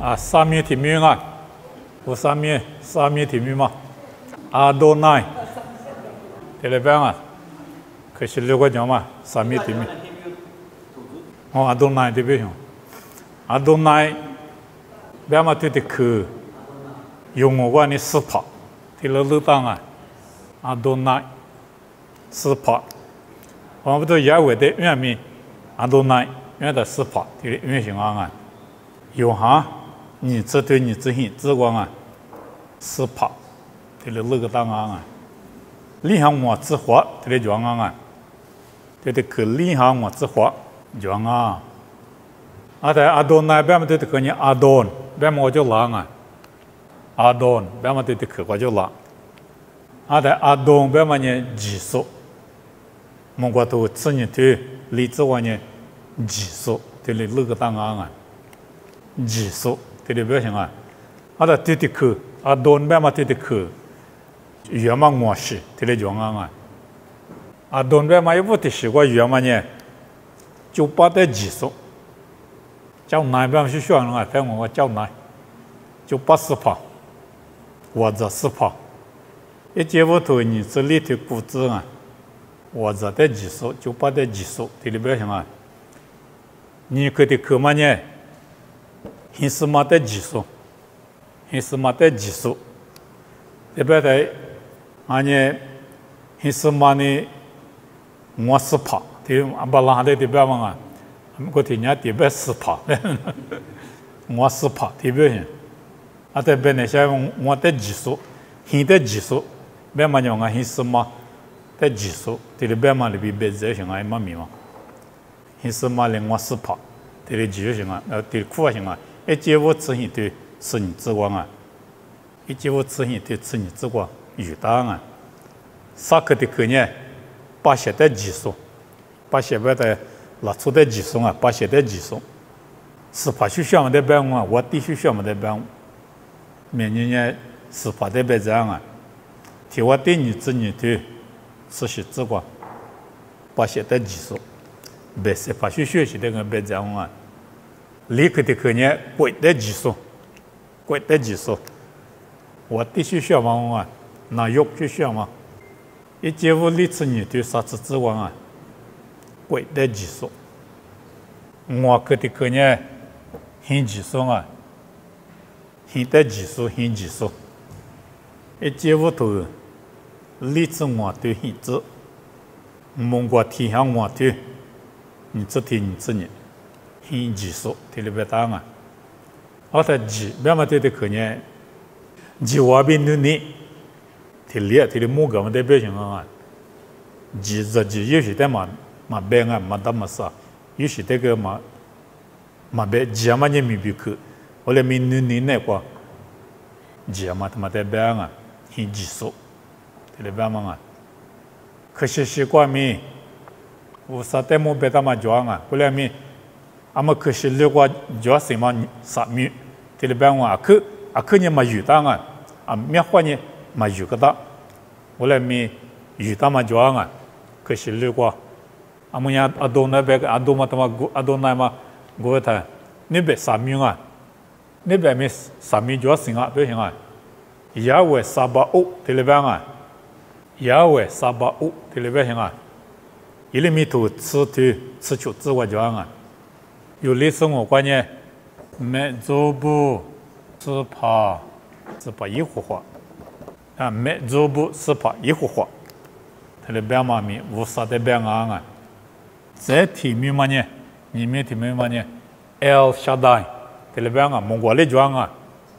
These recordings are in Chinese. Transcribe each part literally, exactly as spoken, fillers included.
啊，三面题目啊，有三面三面题目嘛？阿多奈，这里边啊，可是六个讲嘛，三面题目。哦，阿多奈这边用，阿多奈，边嘛对的去，用我话你斯帕，这了路当啊，阿多奈，斯帕，我们都也会的原名，阿多奈，原的斯帕，这原型啊，有哈。你这对你自信之光啊，是怕，这里那个当啊，理想我之活，这里讲啊，这里可理想我之活，讲啊，啊在阿东那边嘛，这里可你阿东，边嘛我就拉啊，阿东边嘛这里可我就拉，啊在阿东边嘛呢技术，蒙古都自己对理之外呢技术，这里那个当啊，技术。这里表现啊，啊，他对的去，啊，多边嘛对的去，原嘛我是，这里讲啊，啊，多边嘛一不的是我原嘛呢，就把的技术，叫哪边去选啊？在我叫哪，就八十趴，或者十趴，一接不头你这里的估值啊，或者的技术，就把的技术，这里表现啊，你可的去嘛呢？现实嘛的技术，现实嘛的技术，这边的，俺呢，现实嘛呢，我是怕，对，阿巴拉的这边嘛啊，我听人这边是怕，我是怕这边，啊这边呢，像我的技术，现的技术，边嘛讲啊，现实嘛的技术，这里边嘛里边别这些啊，嘛咪嘛，现实嘛呢我是怕，这里技术型啊，呃，这里苦啊型啊。一接我自信对是你之光啊，一接我自信对是你之光有答案啊。萨克的概念，把写的技术，把写外的拿出的技术啊，把写的技术，是把去项目的办公啊，我必须项目的办公，明年呢是把的办这样啊，提我对你自己对是写之光，把写的技术，别是把去学习的个办这样啊。立刻的概念，贵的技术，贵的技术，我必须需要嘛啊，那有就需要嘛，一接无历次你对啥子指望啊，贵的技术，我可的概念，新技术啊，新的技术，新技术，一接无头，历次我对新知，蒙古提向我对，你这题你这年。新技术，这里边答案啊，我在技，别嘛对的可能，技我边努力，这里这里某个嘛代表性啊，技这技有些的嘛嘛别啊嘛大嘛啥，有些这个嘛嘛别技嘛你没别去，我来没努力那个，技嘛他妈代表啊，新技术，这里边嘛啊，可是习惯没，我啥的么别他妈讲啊，后来没。阿么可是六个叫什么啥米？这里边我阿克阿克呢嘛有当啊，啊灭花呢嘛有个当，我来咪有当嘛叫啊，可是六个阿么呀阿东那边阿东嘛他妈阿东那嘛我他那边啥米啊？那边咪啥米叫什么？不行啊，亚伟沙巴乌这里边啊，亚伟沙巴乌这里边行啊，一里米头吃头吃球之外叫啊。有历史我观念，没做不是怕是怕一户话啊，没做不是怕一户话，他的边嘛咪无啥的边啊啊，这题目嘛呢，你们题目嘛呢 ，El Shaddai， 他的边啊，蒙古的讲啊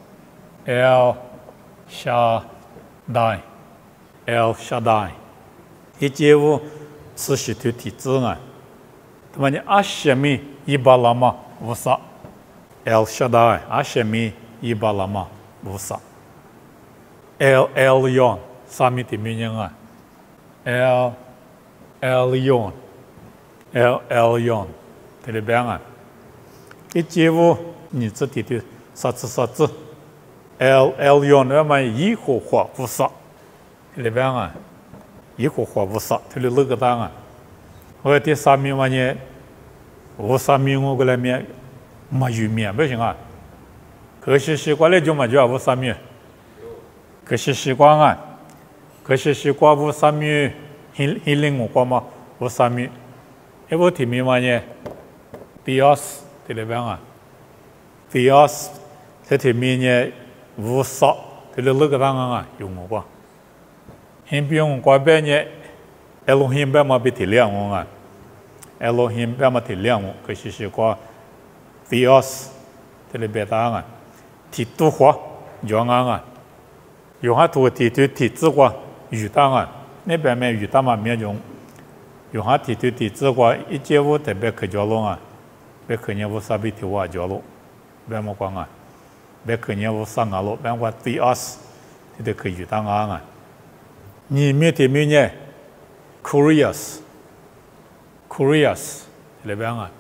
，El Shaddai，El Shaddai， 一节物是许头体制啊，他们呢阿什米。伊巴拉玛无啥 ，El Shaddai 阿什米伊巴拉玛无啥 ，El Elyon 啥米的名人啊 ，El Elyon，El Elyon 这里边啊，一节物你这里的啥子啥子 ，El Elyon 那么一火火无啥，这里边啊，一火火无啥，这里那个当啊，我第三名嘛呢。我啥米我过来面，没有面不行啊， 可是习惯了就嘛就要无三米，可是习惯啊，可是习惯无三米，hin hiling我过嘛无三米，一部题目嘛呢 ，Theos 对了吧啊 ，Theos 这题目呢无少，对了那个当啊用我过，hin 比用过边呢 ，Elohim 边嘛比体谅我啊 ，Elohim 边嘛体谅我，可是习惯 Theos 对了别当啊。体度化用啊，用下图体图体质化语当啊，那边面语当嘛没用，用下体图体质化一节物特别可交咯啊，别可能无啥比体化交咯，别么讲啊，别可能无啥啊咯，别话对 us， 这都可以语当啊，你面体面呢 ，curious，curious 这边啊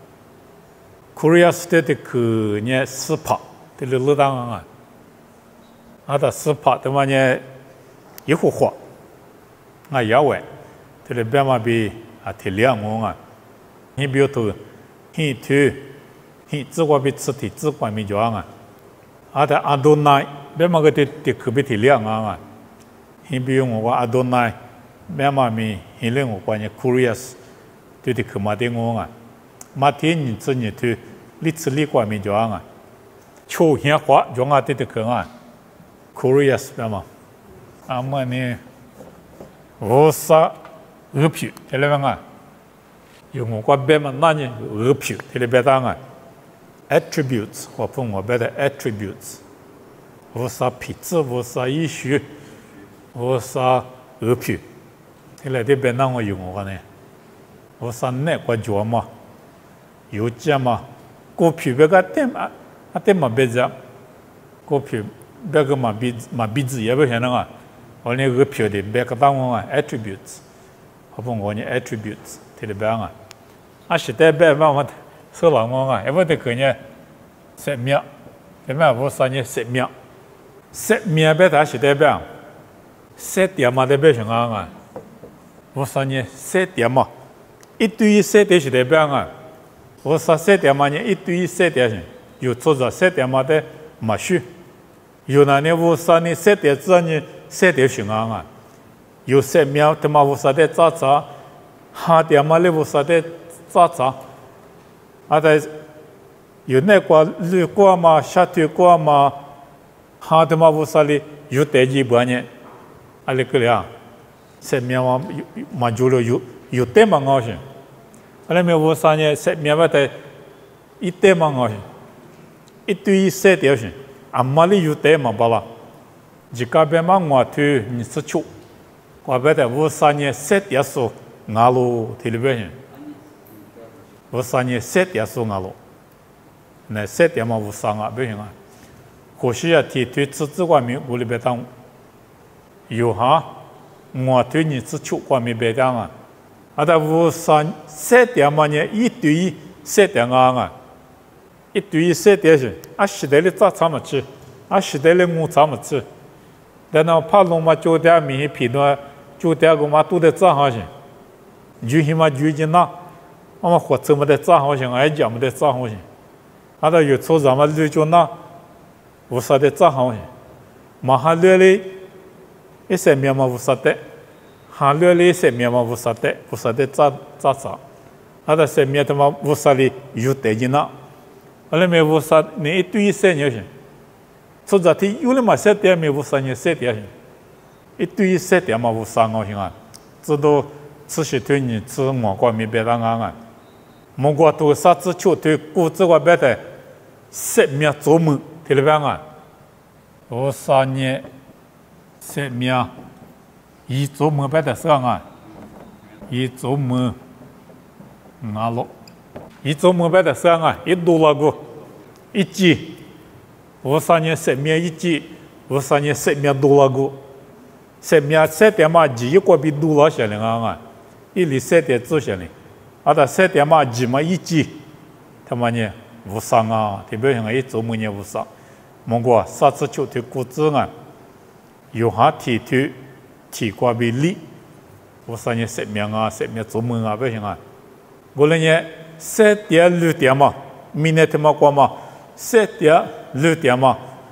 ，curious 这的可呢斯帕。这里路当啊，啊，他斯帕他妈呢一户花，啊，野外，这里边嘛比啊体谅我啊，你比如头，你头，你只管比吃体只管没讲啊，啊，他阿多奈，边嘛个的的可比体谅啊，你比如我话阿多奈，边嘛咪，你令我关于 curious， 对的可嘛的我啊，马天你吃你头，你吃你管没讲啊。秋天花用啊对的可啊 ，curious 对吗？啊么呢，无啥鹅皮，对了吧？用我国别嘛那呢鹅皮，对了别当啊 ，attributes 我碰我别的 attributes， 无啥皮质，无啥医学，无啥鹅皮，对了这边那我用我呢，无啥那个叫嘛，有这嘛，过皮别个点嘛。啊，对嘛别讲，股票别个嘛比嘛比子也不可能啊。我那个票的别个当我啊 attributes， 我不我呢 attributes， 对的别啊。啊，是代表嘛我说老我啊，也不得可能十秒，对嘛？我三年十秒，十秒别他是代表，十点嘛代表什么啊？我三年十点嘛，一对一十点是代表啊。我三十点嘛呢，一对一十点是。有做着十点嘛的马须，有那年五三年十点之呢十点巡航啊，有十秒他妈五三的早早，哈点嘛的五三的早早，啊在有那个绿光嘛下雨光嘛，哈他妈五三的有代志不呢？啊那个呀，十秒嘛嘛就了有有点嘛高兴，啊那么五三年十秒嘛的一点嘛高兴。一对一十条线，阿妈里有带嘛巴拉，自家边嘛我推你是出，我别的五三年十条数牙路提里边线，五三年十条数牙路，那十条嘛五三啊不行啊，可惜啊提推自治外面屋里边当，有哈我推你是出外面边当啊，啊但五三十条嘛呢一对一十条牙啊。一对一十点是，啊时代的早餐么吃，啊时代的午餐么吃，但那怕弄嘛九点米皮段，九点个嘛都得早好些，就起码就近那，我们火车么得早好些，俺家么得早好些，啊到有车站嘛就就那，无啥的早好些，马哈略哩，一些面嘛无啥的，哈略哩一些面嘛无啥的，无啥的早早早，啊到些面他妈无啥的有得劲那。后来没无啥，你一对一十年行，出着题有了嘛十点没无啥年十点行，一对一十点嘛无啥高兴啊，知道吃些对你吃我国没别当安啊，莫国都啥子球队股子我别的十秒做梦听了别啊，无啥年十秒一做梦别的啥啊，一做梦阿罗。一做梦别的啥啊，一多那个一季，五三年十秒一季，五三年十秒多那个，十秒十点嘛几一个比多了些了啊，一里十点做些了，啊他十点嘛几嘛一季，他妈呢五三啊，特别像一做梦呢五三，莫过啥子球队股子啊，有下体腿体挂比例，五三年十秒啊，十秒做梦啊，不行啊，我那呢。十点六点嘛，明天他妈过嘛，十点六点嘛，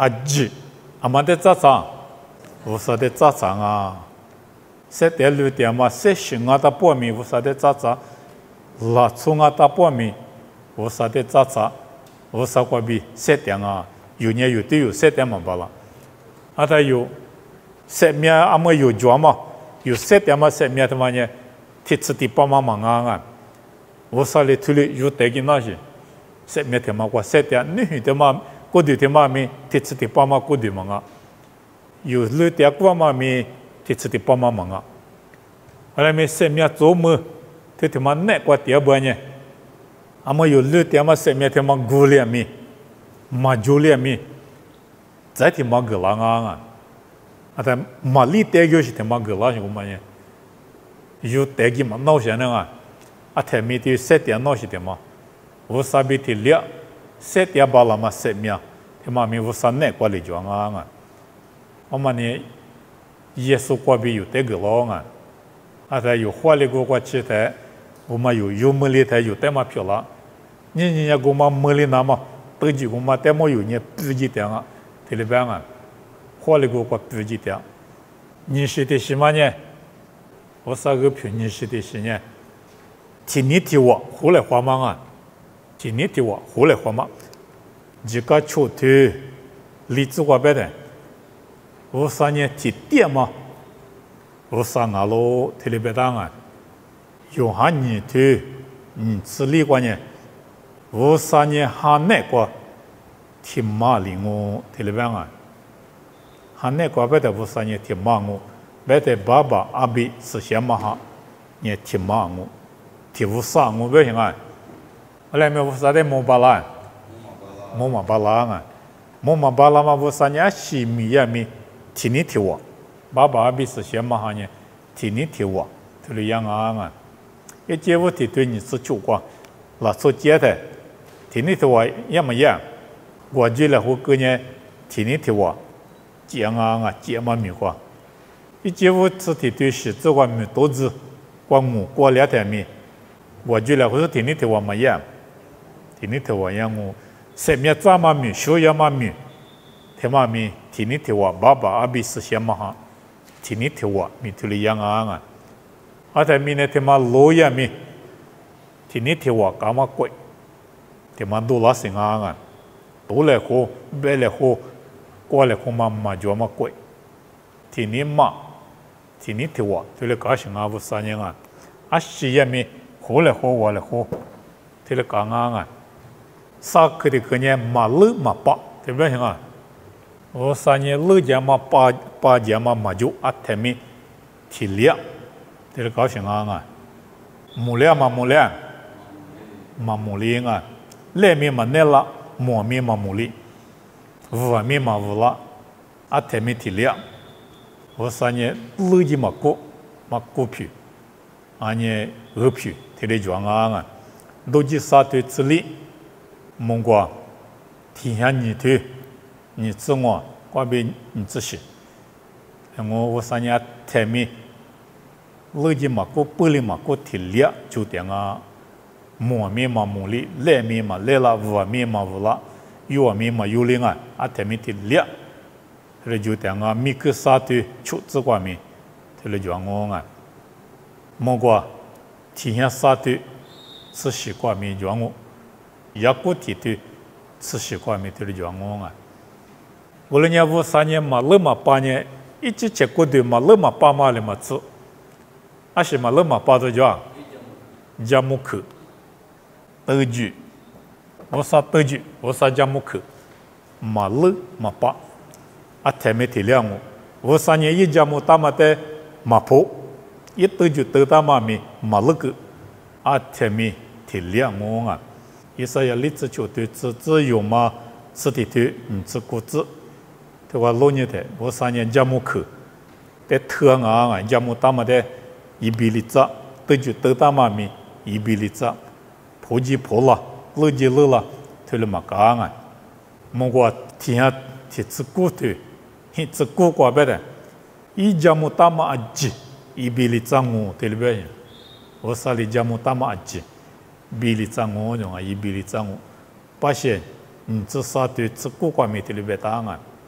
阿吉阿妈的早上，菩萨的早上啊，十点六点嘛，十星啊到半暝菩萨的早上，六冲啊到半暝菩萨的早上，菩萨关闭十点啊，有年有都有十点嘛罢了，啊他有十面阿么有脚嘛，有十点嘛十面他妈呢，提出的帮忙忙啊，菩萨的土里有带给那些。十面天嘛，我十点女的嘛，过度天嘛咪，提出的帮忙过度忙啊，有六点过嘛咪，提出的帮忙忙啊，后来咪十面做么，他他妈那个点不呢？阿么有六点嘛十面天嘛过两咪，嘛九两咪，再天嘛个啷啊？啊，但嘛里带个是天嘛个啷是么呢？有带个嘛闹些呢啊？啊，天咪的十点闹是天嘛？我萨比提列，十点巴拉嘛十秒，他妈咪我三内过来装啊！我们呢，耶稣过比有这个老啊，啊他有花里过过去的，我们有有么里的有这么漂亮，你人家我们么里那么，不就我们这么有呢不几点啊？这里边啊，花里过过不几点，你是的什么呢？我三个票你是的什么？听你听我，后来花忙啊！今年的话，后来话嘛，自家出头，例子话别的，我三年提点嘛，我三阿罗提里别当啊，用下年头，嗯，是例过呢，我三年下那个提马零我提里别啊，下那个别的我三年提马我，别的爸爸阿比是先嘛哈，也提马我，提我三我别行啊。后来没菩萨的摩巴拉，摩马巴拉啊，摩马巴拉嘛菩萨呢西米呀米，提尼提我，爸爸比是先嘛哈呢，提尼提我，这里样啊啊，一接我提对你是主光，老出接的，提尼提我也么样，我就来我个呢，提尼提我，接啊啊接嘛米话，一接我是提对是这个米多子，光母过两天米，我就来我是提尼提我么样。ทีนี้ถือว่ายังงูเสมียจ้ามามีช่วยมามีเทมามีทีนี้ถือว่าบ้าบ้าอาบิสเสียมาฮะทีนี้ถือว่ามีทุลียังอ่างอ่ะอาแต่มีเนี่ยเทมาโลยมีทีนี้ถือว่ากามากวยเทมาดูลาสิงอ่างอ่ะตัวเล็กโคเบลเล็กโคกัวเล็กโคมามาจัวมากวยทีนี้มาทีนี้ถือว่าทุลีกาสิงอ่ะบุษายังอ่ะอาชียมีโคเล็กโควาเล็กโคทุลีกางอ่างอ่ะ萨克的个呢，马勒马巴，对不对啊？我三年勒家嘛八八家嘛马就阿天米体力，这个高兴啊啊！木料嘛木料，嘛木力啊，来米嘛那啦，木米嘛木力，五米嘛五啦，阿天米体力。我三年勒家嘛股嘛股票，阿年鹅票，体力壮啊啊！都是啥对自力。蒙过天下你头，你自我，关闭你自己。我我三年台面，累计嘛过百里嘛过体力就点啊，磨面嘛磨力，来面嘛来了，五面嘛五了，有面嘛有零啊，啊台面体力，这就点啊，米克沙对出自关面，这就我啊，蒙过天下沙对是习惯面就我。也过提对，吃习惯没对的讲我啊。我那年五三年嘛，六嘛八年，一直吃过对嘛，六嘛八嘛的嘛吃，啊是嘛六嘛八的讲，加木口，德句，我啥德句，我啥加木口，嘛六嘛八，啊台没体谅我，我三年一加木大嘛的嘛破，一德句德大嘛咪嘛六个，啊台没体谅我啊。意思要立志就对自自由嘛，自己对，嗯，自顾自。对话老年的，我三年家母口，在特昂啊，家母大嘛的，一比例子，对就得大嘛咪，一比例子，破就破了，乐就乐了，推了嘛干啊。莫过天下天自顾对，天自顾过别的，一家母大嘛阿吉，一比例子我对了别，我三里家母大嘛阿吉。比例涨我用啊，一比例涨我，发现你这啥对这各方面的里边答案。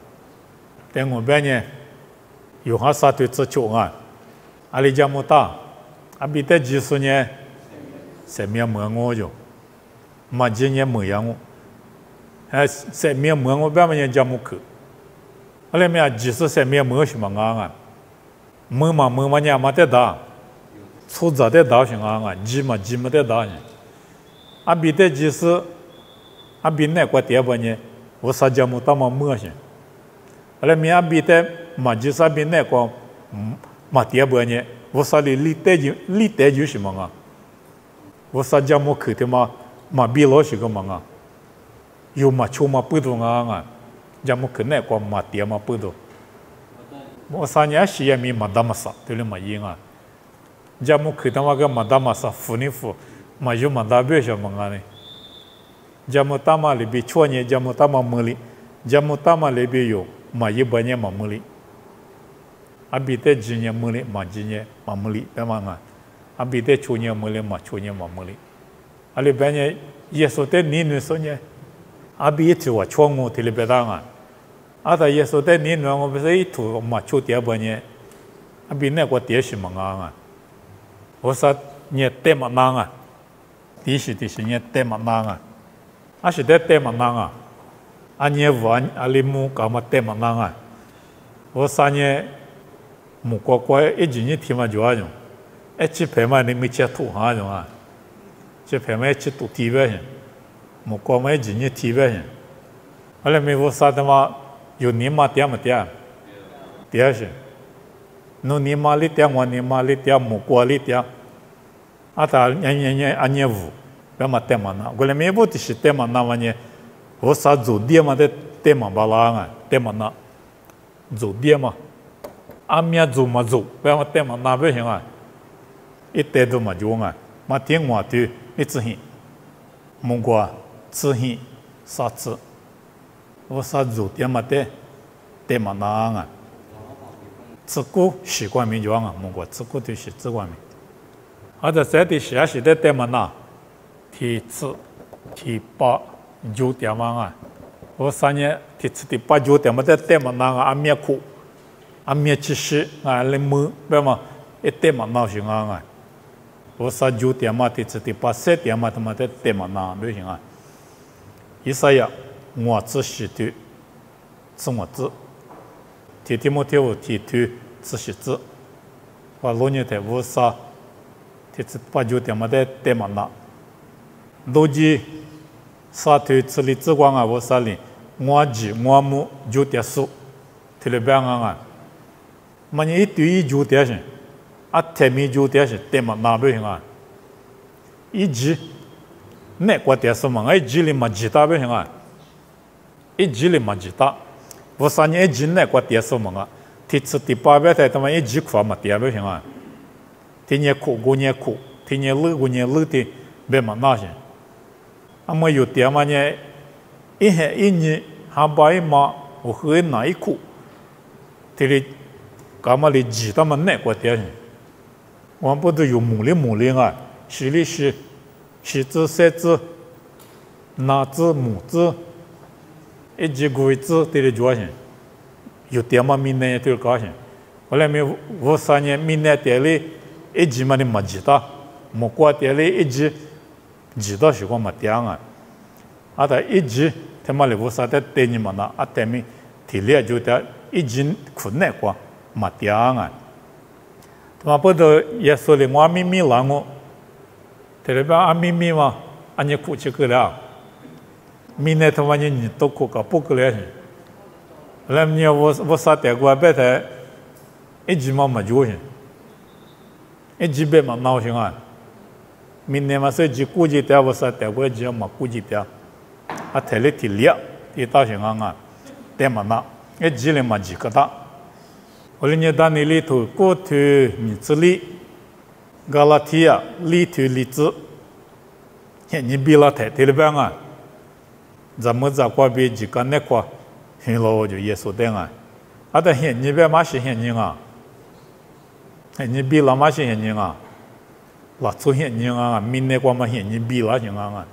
等我边呢，有哈啥对自求啊，阿里家木大，阿比得几十年，生命没我就，嘛今年没养我，哎，生命没我边么人家木去，阿里面几十生命没什么啊啊，没嘛没嘛人嘛得打，出杂得打是啊啊，几嘛几嘛得打呢，阿比得几十，阿比那块地方呢，我啥家木大嘛没些。后来面比的嘛就是那边那个嘛地方呢，我啥里里带就里带就什么啊？我啥家么去的嘛嘛比老些个嘛啊？有嘛出嘛不多啊啊？家么去那个嘛地嘛不多。我啥年时也没嘛大嘛啥，对了嘛赢啊？家么去的嘛个嘛大嘛啥，付你付，嘛有嘛大别什么啊呢？家么大嘛里边去年家么大嘛没里，家么大嘛里边有。嘛一百年嘛没哩，阿比得几年没哩，嘛几年嘛没哩，别嘛啊，阿比得去年没哩，嘛去年嘛没哩，阿里边呢，耶稣在你那时呢，阿比一头啊，穿我提里别当啊，阿他耶稣在你那我不是一头嘛出第二半年，阿比那个第什么啊？我说你带嘛难啊，第是第是你带嘛难啊，阿是在带嘛难啊。阿年晚阿里木搞嘛带嘛难啊！我三年木乖乖一几年天嘛就那种，一起陪嘛你没吃土哈种啊，去陪嘛一起土地呗，木乖嘛一几年地呗，后来没我啥的嘛有年嘛点嘛点，点是，侬年嘛里点我年嘛里点木乖里点，阿他年年年阿年五，别嘛带嘛难，我来没不的是带嘛难嘛呢。我啥做爹嘛的爹嘛巴拉啊，爹嘛那做爹嘛，阿面做嘛做，不要爹嘛那不行啊，一爹都嘛做啊，嘛听话的一直行，蒙过自行啥子，我啥做爹嘛的爹嘛那啊，自古习惯民做啊，蒙过自古就是习惯民，或者在的下时的爹嘛那，提次提八。九点嘛啊，我三年第次第八九点嘛在带嘛那个阿面苦，阿面其实啊来摸，别嘛一带嘛那行啊，我三九点嘛第次第八十点嘛他妈在带嘛那不行啊，意思呀，我只是的，是我只，提提莫提我提提只是只，我老年的我三第次八九点嘛在带嘛那，逻辑。沙推这里只光啊，我啥哩？我几我木九点数，提了边啊啊！嘛你一对一九点是，啊台面九点是，对嘛那不行啊？一级那个点数嘛，一级里嘛几大不行啊？一级里嘛几大？我啥年一级那个点数嘛啊？第次第八百台他妈一级块嘛点不行啊？第年苦过年苦，第年乐过年乐的，别嘛那些。阿么有点嘛呢？一下一年还把一嘛，我喝哪一苦？这里干嘛哩？几他妈那个点？我不都有木哩木哩啊？是哩是，是字三字，哪字木字，一级鬼字这里做些，有点嘛闽南也都搞些。后来没我三年闽南店里一级嘛的没几大，木瓜店里一级。几道是光嘛点啊，啊他一直他妈里我啥的对你们那啊对面体力就得一直困难过嘛点啊，他妈不都也说的我咪咪啦我，这里边啊咪咪嘛，啊你哭起个了，明年他妈你你都哭个不个了，那你我我啥的过别的，一直嘛没就行，一直别嘛闹行啊。明年嘛是只估计点，我说点过只嘛估计点，啊台里体力，一大型啊啊，点嘛那，一只里嘛几个大，我哩你当你里头过头米子里，加拉提亚里头里子，你比拉台台里边啊，咱们在过边几个那块，很老就耶稣点啊，啊但现你别嘛是现人啊，你比拉嘛是现人啊。老出现人啊，明年光嘛现人比啦行啊，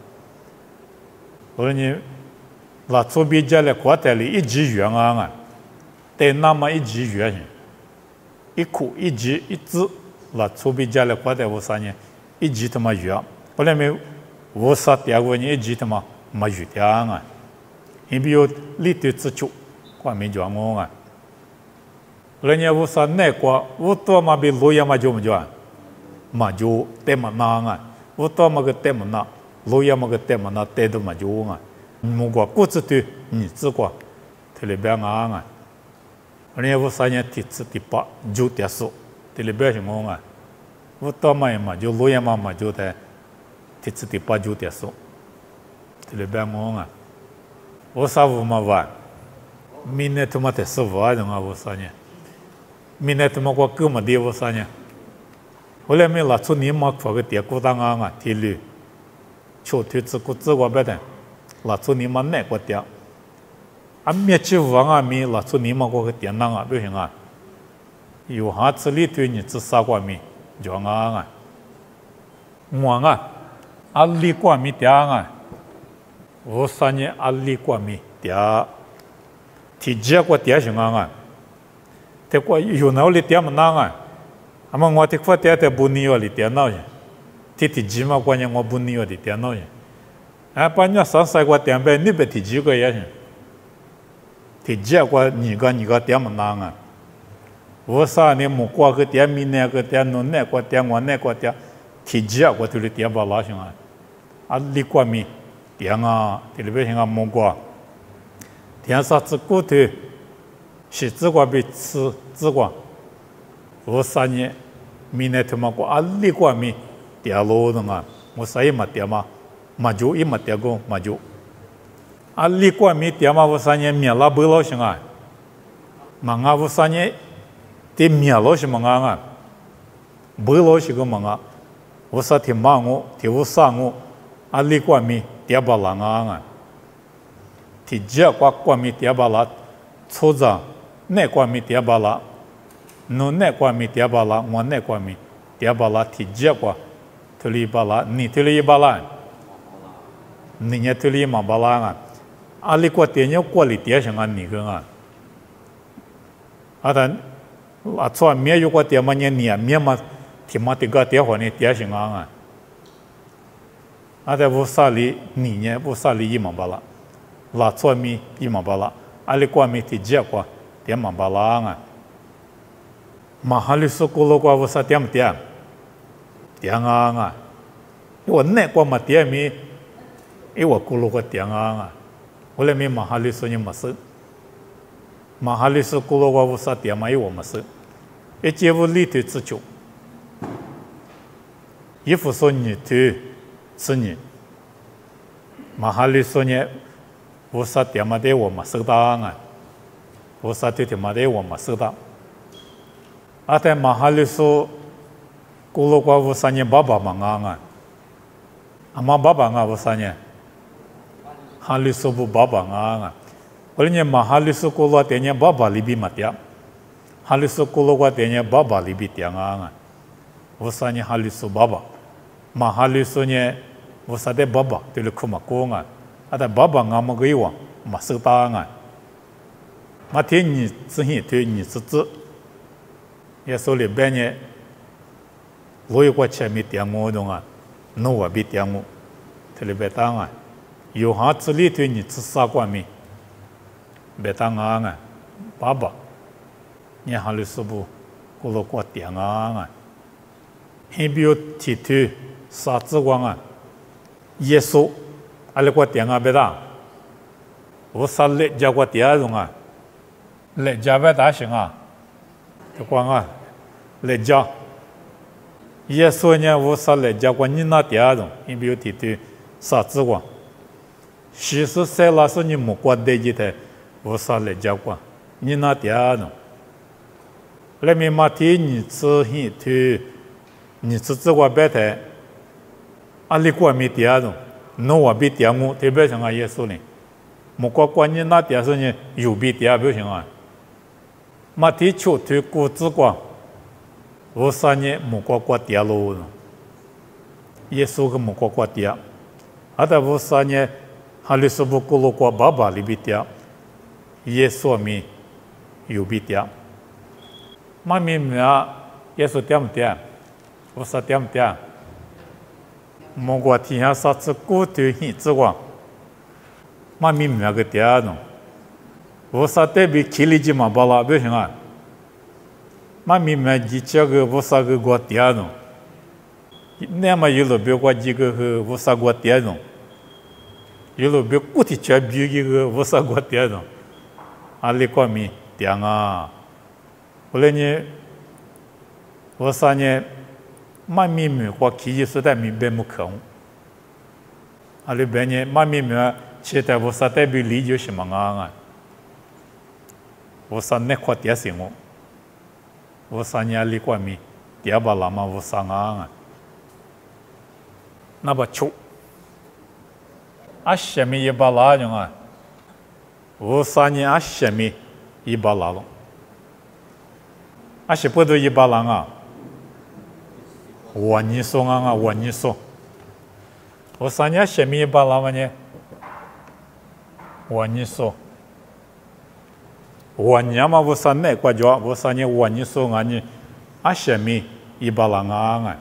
我说你老出比家来国台里一级元啊， 得那么一级原型，一苦一级一字，那出比家来过的五三年，一级他妈远，后来没五十第二个年一级他妈没远点啊，你比如里头自主，关没讲我啊，人家五三那过五多嘛比路也嘛就没讲，嘛就得嘛那啊，五多嘛个得嘛那，路也嘛个得嘛那得都嘛就啊，木过骨子头你只过，这里边啊。人家五三年第七第八就结束，这里边什么啊？我到嘛嘛就路也嘛嘛就在第七第八就结束，这里边我啊，我啥物嘛玩，明年他妈得十五啊，人啊五三年，明年他妈过够么的五三年，后来没拉出你妈发个点鼓当啊啊，铁路，秋天只顾只过白的，拉出你妈那个点。啊，灭去王啊！咪拉出你们嗰个电脑啊，不行啊！有下子里头你只杀过咪，就啊啊！我啊，啊里过咪点啊！我三年啊里过咪点，提结过点行啊！te qua yu nau li tiam nanga ama ngwa te kwa te te bunio li tiam nau ti ti jima kwa nya ngwa bunio li tiam nau a pa nya sa sa kwa tiam be ni be ti ji ko ya ti ja kwa ni ga ni ga tiam nanga wo sa ne mo kwa ke tiam mi ne ke tiam no ne kwa tiam ngwa ne kwa tiam ti ja kwa tu li tiam ba la shinga a li kwa mi tiang a ti le be hinga mo kwa tiang sa tsu ku te是自个被吃自个，我三年，明年他妈个阿里个咪掉落的嘛，我啥也没掉嘛，没就也没掉过没就，阿里个咪掉嘛，我三年灭了不老行啊，嘛啊我三年的灭了是嘛啊，不老是个嘛啊，我啥天忙我，天我啥我，阿里个咪掉巴拉啊，天家个个咪掉巴拉，错着。那关米点巴拉，侬那关米点巴拉，我那关米点巴拉，提接过，特里巴拉，你特里巴拉，你也特里嘛巴拉啊，阿里过点要过里点上啊你个啊，啊但啊错面有过点嘛你你面嘛，提嘛这个点话呢点上啊，啊但乌萨里你呢乌萨里一嘛巴拉，拉错米一嘛巴拉，阿里过米提接过。点嘛巴拉啊，嘛哈里说过了过我啥点点，点啊啊，我那过嘛点咪，因我过了过点啊啊，我来咪嘛哈里说你没事，嘛哈里说过了过我啥点嘛，因我没事，一节我里头自救，一副说你头是你，嘛哈里说你我啥点嘛的我没事的啊。我啥对他妈的我没收到，啊！在马哈里说，过了过五三年爸爸嘛啊，啊妈爸爸啊五三年，哈里说不爸爸啊，后来马哈里说过了点年爸爸里边嘛点，哈里说过了过点年爸爸里边点啊，五三年哈里说爸爸，马哈里说呢，我啥的爸爸对了苦嘛过啊，啊但爸爸啊么个我没收到啊。嘛天你自己对你自己，也说里边呢，我有个前面点我东啊，侬我别点我，这里别当啊，有行子里对你自杀过没？别当啊，爸爸，你行里是不？过了过点啊，还比如提头杀子光啊，耶稣，阿里过点啊别当，我杀了叫过点东啊。来家外大行啊，就光啊，来家，耶稣呢，我说来家过你那第二种，你比如提提啥子光，其实塞拉是你木瓜的一台，我说来家过你那第二种，来面嘛提你吃很提，你吃这个白台，阿里过没第二种，侬我比第二我特别像啊耶稣呢，木瓜过你那第二是呢有比第二不行啊。嘛，地球对国之光，五三年木瓜瓜跌落，耶稣个木瓜瓜跌，啊，但五三年哈里斯布古罗瓜爸爸里边跌，耶稣咪有比点。妈咪苗耶稣点点，菩萨点点。莫过天下啥子古对现之王，妈咪苗个点喏，菩萨代表起立就嘛巴拉不行啊。妈咪苗几这个菩萨个个点喏，那么有了别个几个和菩萨个点喏。有了别固体全比一个无啥个点的，阿里个米点啊，后来呢，无啥呢，妈咪咪或企业时代米别木可，阿里边呢妈咪咪现在无啥代表理解什么啊？无啥那块点什么？无啥呢阿里个米点巴拉嘛无啥啊？那不错。阿什么一巴拉种啊？我三年阿什么一巴拉了？阿是不都一巴拉啊？我你说啊，我你说，我三年什么一巴拉嘛呢？我你说，我年嘛我三年过着，我三年我你说啊你阿什么一巴拉啊？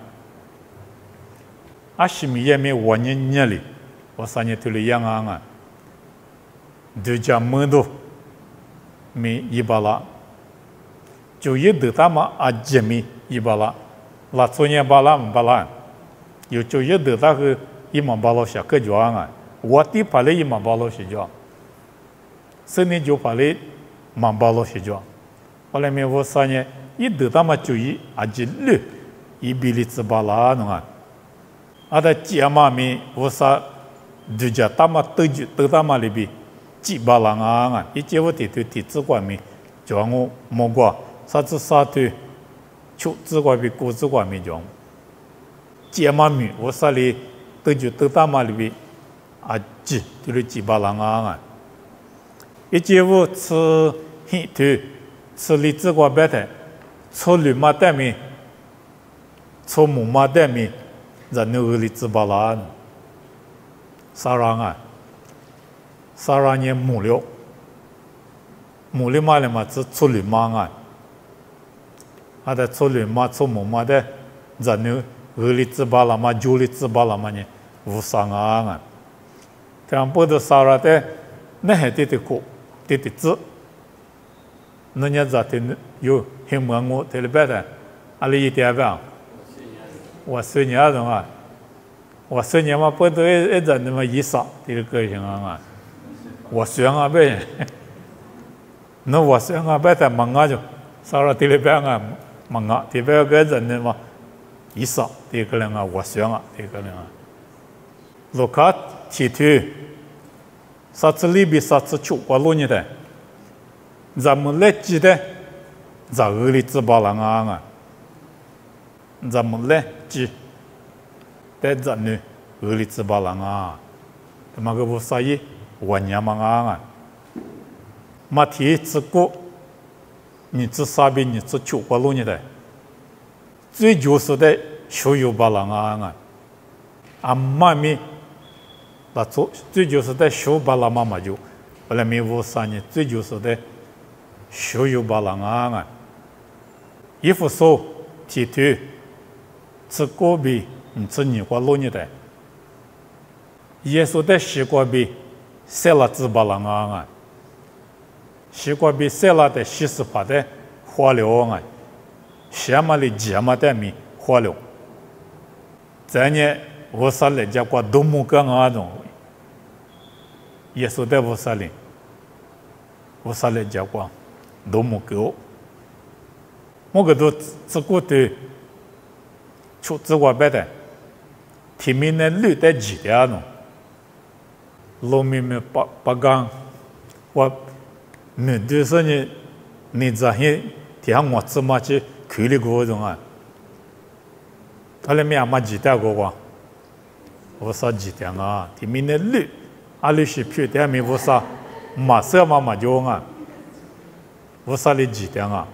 阿什么也没我你年里。我三年头里养啊，就讲么多，没一巴拉，就一得他妈啊姐妹一巴拉，那昨年巴拉唔巴拉，有就一得他个一毛巴拉下个叫啊，我地拍了一毛巴拉是叫，十年就拍了毛巴拉是叫，后来面我三年一得他妈就一啊姐六一比例子巴拉喏啊，啊的姐妈咪我啥。就叫他们都就都他们里边几百人啊！一节我提头提资管面，叫我莫过啥子啥头，出资管面、国资管面讲，几万米我啥里都就都他们里边啊几就是几百人啊！一节我吃黑头，吃荔枝瓜白菜，吃绿麻蛋面，吃木麻蛋面，然后荔枝巴拉。啥人啊？啥人也木了，木了嘛了嘛，只处理嘛啊，啊的处理嘛处木嘛的，然后二里子巴拉嘛，九里子巴拉嘛呢，无啥啊，这样不得啥人的，那还得得过，得得子，那人家的有很忙我得了白的，阿里一点半，我十年了啊。我十年嘛不都一一阵那么一少这个个性啊，我选啊呗，那我选啊呗在忙啊就，啥了这里边啊忙啊，这边个人的嘛一少这个人啊我选啊这个人啊，路卡提头，啥子里边啥子出过路呢的，咱们来记得，咱二里子巴人啊，咱们来记。在这呢，二里子巴人啊，他妈个不啥嘢，我娘嘛啊，马蹄子过，你只傻逼，你只求过路呢的，最就是的修有巴人啊，啊妈咪，那做最就是的修巴拉妈妈就，后来没无啥呢，最就是的修有巴人啊，衣服手剃头，吃锅边。你吃你花路你的，耶稣的西瓜比塞拉子巴郎啊，西瓜比塞拉的西斯帕的花了啊，下马的节马的米花了，这呢我啥来讲过都木干啊种，耶稣的我啥哩，我啥来讲过都木狗，我个都只顾的出只瓜白的。前面呢绿的几条呢，路面面八八杠，我面对上呢，你这些听我怎么去处理过种啊？他那面嘛几条过哇？我说几条啊？前面的绿，阿绿是漂的面我说马色嘛嘛就啊，我说你几条啊？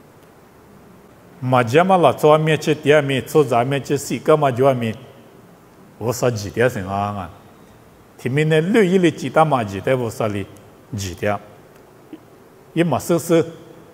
马家嘛老早面去第二面，做咱面去四个嘛就二面。我说几条是啊？前面呢绿一里几大嘛几条我说哩几条，一嘛说是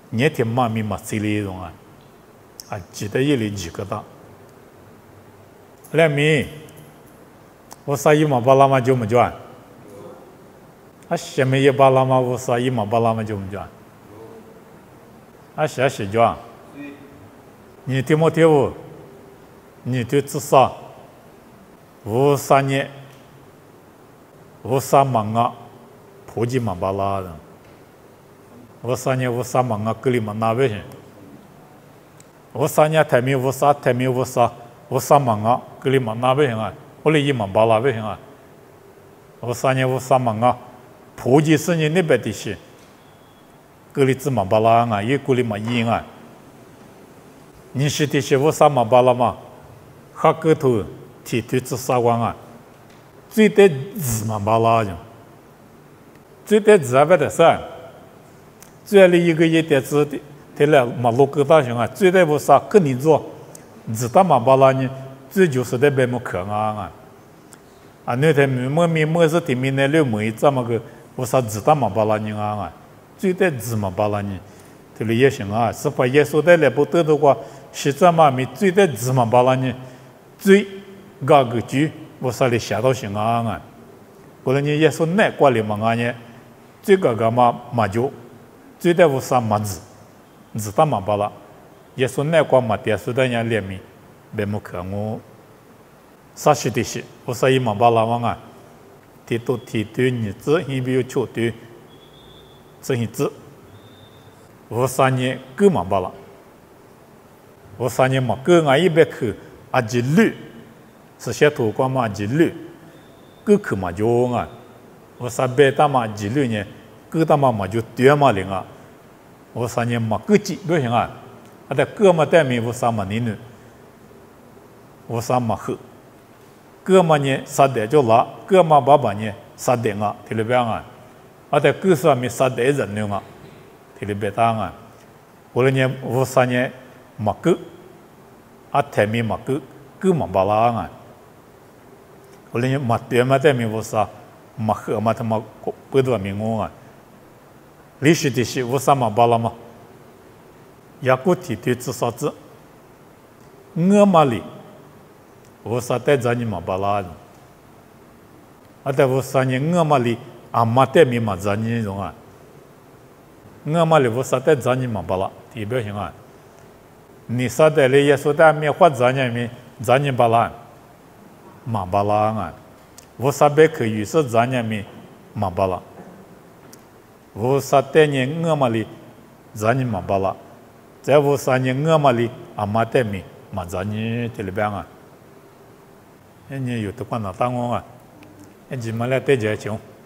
你天妈咪嘛这里种啊，啊记得一里几个大，来咪，我啥一毛巴拉嘛就没赚，啊下面一巴拉嘛我啥一毛巴拉嘛就没赚，啊下是赚，你听没听我？你对自杀，无啥年，无啥忙啊，普及嘛巴拉的。我三年我啥忙啊，格里嘛哪位去？我三年台面我啥台面我啥我啥忙啊，格里嘛哪位啊？我哩一嘛巴拉位啊？我三年我啥忙啊？普及是你那边的些，格里子嘛巴拉啊，也格里嘛一啊。你是的些我啥嘛巴拉嘛？哈个头提对子啥光啊？最得字嘛巴拉的，最得字啊不得啥？最里一个一点子的，他来马路高大上啊，最得不啥跟你做，知道嘛巴拉呢？最就是在白木可啊啊，啊那天没没没是对面那六没这么个，我啥知道嘛巴拉呢啊啊，最得知嘛巴拉呢，他里也行啊，是把耶稣带来不得的话，是这么没最得知嘛巴拉呢，最高个句我啥里下到行啊啊，过了你耶稣那挂里嘛啊呢，最高个嘛嘛就。最得无啥么子，知道嘛巴拉，耶稣那光嘛电视的人脸面，白木可我，啥时的是，我啥一嘛巴拉王啊，提到提对日子，你比如求对，这些子，我三年够嘛巴拉，我三年嘛够俺一百口阿吉绿，是些土光嘛吉绿，够口嘛就啊，我三百大嘛吉绿呢。各大嘛嘛就对嘛灵啊，我三年嘛各几不行啊，啊在各嘛带面我三嘛年呢，我三嘛好，各嘛呢三代就拉，各嘛爸爸呢三代啊，听得白啊，啊在各上面三代人呢啊，听得白当啊，我了呢我三年嘛各，啊台面嘛各，各嘛巴拉啊，我了呢嘛对嘛带面我三嘛好嘛他妈不多名我啊。历史的是无啥嘛巴拉嘛，雅古提对至少子，我嘛里无啥带着你嘛巴拉的，啊但无啥呢我嘛里阿妈带mi嘛着你种啊，我嘛里无啥带着你嘛巴拉，代表行啊，你啥带来耶稣带面或着你面着你巴拉，嘛巴拉啊，无啥别可以是着你面嘛巴拉。无啥带年我嘛里，咱你嘛巴拉，在无啥年我嘛里阿妈带面嘛咱你这里边啊，你有的管那当我啊，你嘛来带家穷。